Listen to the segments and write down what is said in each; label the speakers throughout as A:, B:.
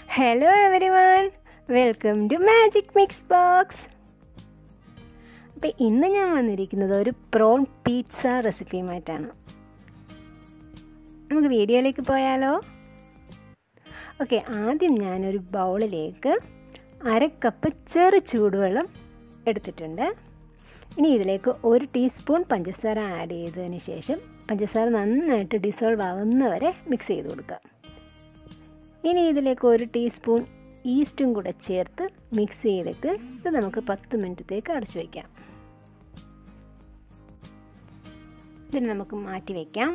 A: Hello everyone, welcome to Magic Mix Box. അപ്പോൾ ഇന്ന് ഞാൻ വന്നിരിക്കുന്നത് ഒരു പ്രോൺ പിസ്സ റെസിപ്പിയുമായിട്ടാണ്. നമുക്ക് വീഡിയോയിലേക്ക് പോയാലോ? ഓക്കെ, ആദ്യം ഞാനൊരു ബൗളിലേക്ക് 1/2 കപ്പ് ചെറു ചൂടുവെള്ളം എടുത്തിട്ടുണ്ട്. ഇനി ഇതിലേക്ക് 1 ടീസ്പൂൺ പഞ്ചസാര ആഡ് ചെയ്തതിന് ശേഷം പഞ്ചസാര നന്നായിട്ട് ഡിസോൾവ് ആകുന്നവരെ മിക്സ് ചെയ്ത് കൊടുക്കുക. ഇനി ഇതിലേക്ക് 1 ടീസ്പൂൺ ഈസ്റ്റും കൂടെ ചേർത്ത് മിക്സ് ചെയ്തിട്ട് ഇത് നമുക്ക് 10 മിനിറ്റത്തേക്ക് അടച്ചു വയ്ക്കാം. ഇതിന് നമുക്ക് മാറ്റി വയ്ക്കാം.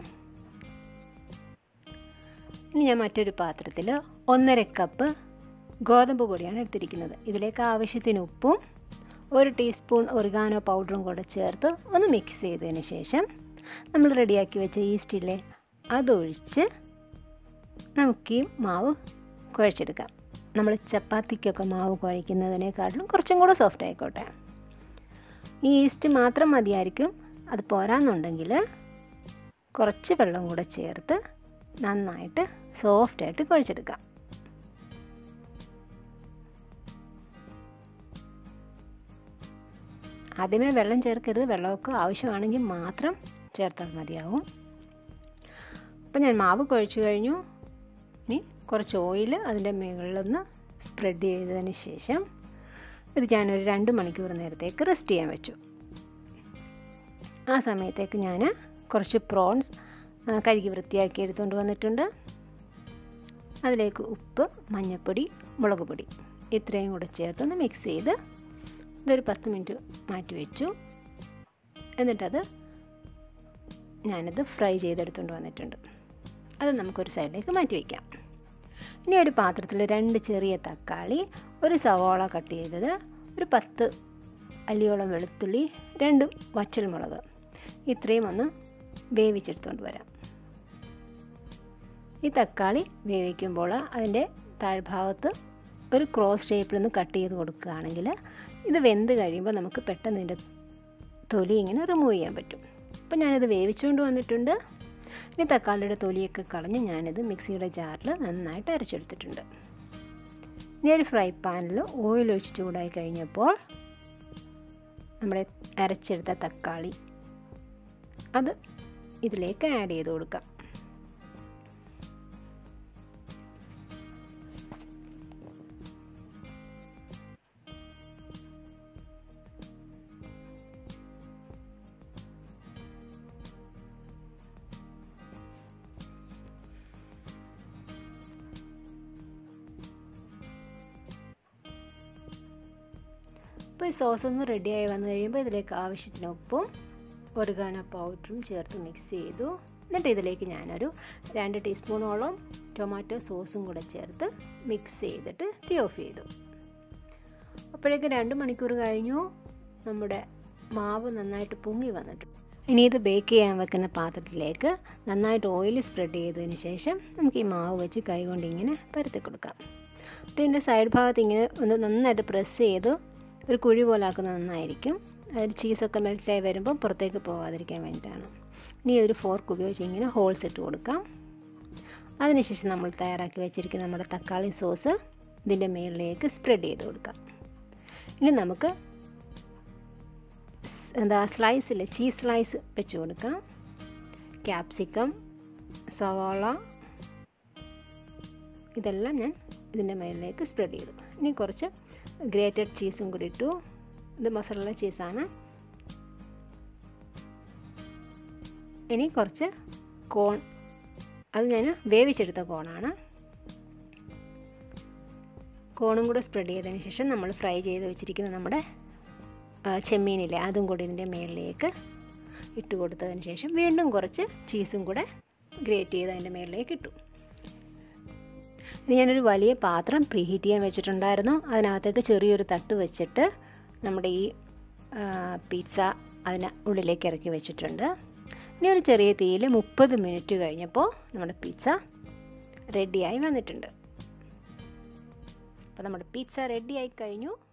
A: ഇനി ഞാൻ മറ്റൊരു പാത്രത്തിൽ 1/2 കപ്പ് ഗോതമ്പ് പൊടിയാണ് എടുത്തിരിക്കുന്നത്. ഇതിലേക്ക് ആവശ്യത്തിന് ഉപ്പും 1 ടീസ്പൂൺ ഒറിഗാനോ പൗഡറും കൂടെ ചേർത്ത് ഒന്ന് മിക്സ് ചെയ്തതിന് ശേഷം നമ്മൾ റെഡിയാക്കി വെച്ച ഈസ്റ്റില്ലേ അതൊഴിച്ച് നമുക്ക് ഈ മാവ് കുഴച്ചെടുക്കാം. നമ്മൾ ചപ്പാത്തിക്കൊക്കെ മാവ് കുഴയ്ക്കുന്നതിനേക്കാട്ടിലും കുറച്ചും കൂടെ സോഫ്റ്റ് ആയിക്കോട്ടെ. ഈ ഈസ്റ്റ് മാത്രം മതിയായിരിക്കും. അത് പോരാന്നുണ്ടെങ്കിൽ കുറച്ച് വെള്ളം കൂടെ ചേർത്ത് നന്നായിട്ട് സോഫ്റ്റായിട്ട് കുഴച്ചെടുക്കാം. ആദ്യമേ വെള്ളം ചേർക്കരുത്, വെള്ളമൊക്കെ ആവശ്യമാണെങ്കിൽ മാത്രം ചേർത്താൽ മതിയാവും. അപ്പോൾ ഞാൻ മാവ് കുഴച്ച് കഴിഞ്ഞു. ഇനി കുറച്ച് ഓയിൽ അതിൻ്റെ മുകളിലൊന്ന് സ്പ്രെഡ് ചെയ്തതിന് ശേഷം ഇത് ഞാനൊരു 2 മണിക്കൂർ നേരത്തേക്ക് റെസ്റ്റ് ചെയ്യാൻ വെച്ചു. ആ സമയത്തേക്ക് ഞാൻ കുറച്ച് പ്രോൺസ് കഴുകി വൃത്തിയാക്കി എടുത്തുകൊണ്ട് വന്നിട്ടുണ്ട്. അതിലേക്ക് ഉപ്പ്, മഞ്ഞൾപ്പൊടി, മുളക് പൊടി ഇത്രയും കൂടെ ചേർത്തൊന്ന് മിക്സ് ചെയ്ത് ഇതൊരു 10 മിനിറ്റ് മാറ്റി വെച്ചു. എന്നിട്ടത് ഞാനത് ഫ്രൈ ചെയ്തെടുത്തുകൊണ്ട് വന്നിട്ടുണ്ട്. അത് നമുക്കൊരു സൈഡിലേക്ക് മാറ്റി വയ്ക്കാം. ഇനി ഒരു പാത്രത്തിൽ 2 ചെറിയ തക്കാളി, 1 സവാള കട്ട് ചെയ്തത്, ഒരു 10 അല്ലിയോളം വെളുത്തുള്ളി, 2 വറ്റൽമുളക് ഇത്രയും ഒന്ന് വേവിച്ചെടുത്തുകൊണ്ട് വരാം. ഈ തക്കാളി വേവിക്കുമ്പോൾ അതിൻ്റെ താഴ്ഭാഗത്ത് ഒരു ക്രോസ് ഷേപ്പിൽ നിന്ന് കട്ട് ചെയ്ത് കൊടുക്കുകയാണെങ്കിൽ ഇത് വെന്ത് കഴിയുമ്പോൾ നമുക്ക് പെട്ടെന്ന് ഇതിൻ്റെ തൊലി ഇങ്ങനെ റിമൂവ് ചെയ്യാൻ പറ്റും. അപ്പോൾ ഞാനിത് വേവിച്ചുകൊണ്ട് വന്നിട്ടുണ്ട്. ഇനി തക്കാളിയുടെ തൊലിയൊക്കെ കളഞ്ഞ് ഞാനിത് മിക്സിയുടെ ജാറിൽ നന്നായിട്ട് അരച്ചെടുത്തിട്ടുണ്ട്. ഇനി ഒരു ഫ്രൈ പാനിൽ ഓയിൽ ഒഴിച്ച് ചൂടായി കഴിഞ്ഞപ്പോൾ നമ്മുടെ അരച്ചെടുത്ത തക്കാളി അത് ഇതിലേക്ക് ആഡ് ചെയ്ത് കൊടുക്കാം. ഇപ്പോൾ ഈ സോസ് ഒന്ന് റെഡിയായി വന്നു കഴിയുമ്പോൾ ഇതിലേക്ക് ആവശ്യത്തിന് ഉപ്പും ഒറിഗാനോ പൗഡറും ചേർത്ത് മിക്സ് ചെയ്തു. എന്നിട്ട് ഇതിലേക്ക് ഞാനൊരു 2 ടീസ്പൂണോളം ടൊമാറ്റോ സോസും കൂടെ ചേർത്ത് മിക്സ് ചെയ്തിട്ട് തീ ഓഫ് ചെയ്തു. അപ്പോഴേക്ക് 2 മണിക്കൂർ കഴിഞ്ഞു. നമ്മുടെ മാവ് നന്നായിട്ട് പൊങ്ങി വന്നിട്ടുണ്ട്. ഇനി ഇത് ബേക്ക് ചെയ്യാൻ വെക്കുന്ന പാത്രത്തിലേക്ക് നന്നായിട്ട് ഓയിൽ സ്പ്രെഡ് ചെയ്തതിന് ശേഷം നമുക്ക് ഈ മാവ് വെച്ച് കൈകൊണ്ട് ഇങ്ങനെ പരത്തി കൊടുക്കാം. അപ്പോൾ ഇതിൻ്റെ സൈഡ് ഭാഗത്ത് ഇങ്ങനെ ഒന്ന് നന്നായിട്ട് പ്രസ് ചെയ്ത് ഒരു കുഴി പോലെ ആക്കുന്നത് നന്നായിരിക്കും. അതിൽ ചീസൊക്കെ മെൽറ്റായി വരുമ്പോൾ പുറത്തേക്ക് പോകാതിരിക്കാൻ വേണ്ടിയിട്ടാണ്. ഇനി ഒരു ഫോർക്ക് ഉപയോഗിച്ച് ഇങ്ങനെ ഹോൾസ് ഇട്ട് കൊടുക്കാം. അതിനുശേഷം നമ്മൾ തയ്യാറാക്കി വെച്ചിരിക്കുന്ന നമ്മുടെ തക്കാളി സോസ് ഇതിൻ്റെ മുകളിലേക്ക് സ്പ്രെഡ് ചെയ്ത് കൊടുക്കാം. ഇനി നമുക്ക് ചീസ് സ്ലൈസ് വെച്ച് കൊടുക്കാം. ക്യാപ്സിക്കം, സവാള ഇതെല്ലാം ഞാൻ ഇതിൻ്റെ മുകളിലേക്ക് സ്പ്രെഡ് ചെയ്തു. ഇനി കുറച്ച് ഗ്രേറ്റഡ് ചീസും കൂടി ഇട്ടു. ഇത് മസാല ചീസാണ്. ഇനി കുറച്ച് കോൺ, അത് ഞാൻ വേവിച്ചെടുത്ത കോണാണ്. കോണും കൂടെ സ്പ്രെഡ് ചെയ്തതിന് ശേഷം നമ്മൾ ഫ്രൈ ചെയ്ത് വെച്ചിരിക്കുന്ന നമ്മുടെ ചെമ്മീനില്ലേ അതും കൂടി ഇതിൻ്റെ മുകളിലേക്ക് ഇട്ട് കൊടുത്തതിന് ശേഷം വീണ്ടും കുറച്ച് ചീസും കൂടെ ഗ്രേറ്റ് ചെയ്ത് അതിൻ്റെ മുകളിലേക്ക് ഇട്ടു. ഇനി ഞാനൊരു വലിയ പാത്രം പ്രീഹീറ്റ് ചെയ്യാൻ വെച്ചിട്ടുണ്ടായിരുന്നു. അതിനകത്തേക്ക് ചെറിയൊരു തട്ട് വെച്ചിട്ട് നമ്മുടെ ഈ പിസ്സ അതിന് ഉള്ളിലേക്ക് ഇറക്കി വെച്ചിട്ടുണ്ട്. ഇനി ഒരു ചെറിയ തീയിൽ 30 മിനിറ്റ് കഴിഞ്ഞപ്പോൾ നമ്മുടെ പിസ്സ റെഡിയായി വന്നിട്ടുണ്ട്. അപ്പോൾ നമ്മുടെ പിസ്സ റെഡിയായി കഴിഞ്ഞു.